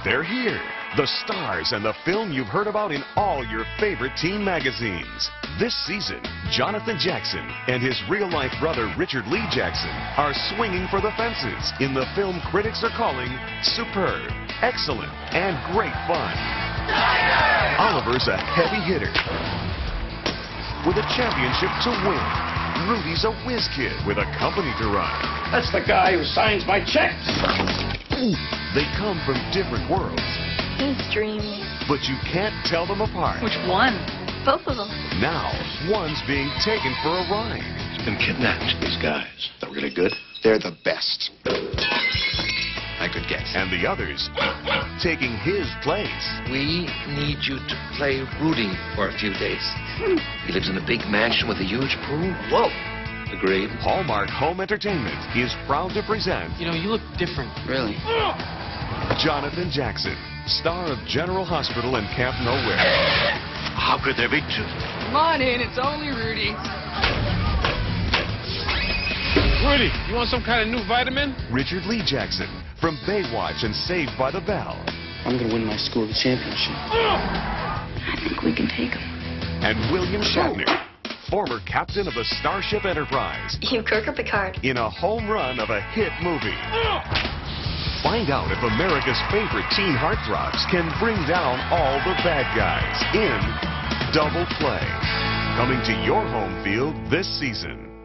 They're here. The stars and the film you've heard about in all your favorite teen magazines. This season, Jonathan Jackson and his real-life brother Richard Lee Jackson are swinging for the fences in the film critics are calling superb, excellent, and great fun. Oliver's a heavy hitter with a championship to win. Rudy's a whiz kid with a company to run. That's the guy who signs my checks. They come from different worlds, He's dreamy. but you can't tell them apart. Which one? Both of them. Now, one's being taken for a ride. He's been kidnapped. These guys, they're really good. They're the best. I could guess. And the other's taking his place. We need you to play Rudy for a few days. He lives in a big mansion with a huge pool. Whoa! Agreed. Hallmark Home Entertainment is proud to present You know, you look different. Really? Jonathan Jackson, star of General Hospital and Camp Nowhere. How could there be two? Come on in, it's only Rudy. Rudy, you want some kind of new vitamin? Richard Lee Jackson from Baywatch and Saved by the Bell. I'm gonna win my school the championship. I think we can take him. And William Shatner, former captain of the Starship Enterprise, You Kirk or Picard? in a home run of a hit movie. Find out if America's favorite teen heartthrobs can bring down all the bad guys in Double Play. Coming to your home field this season.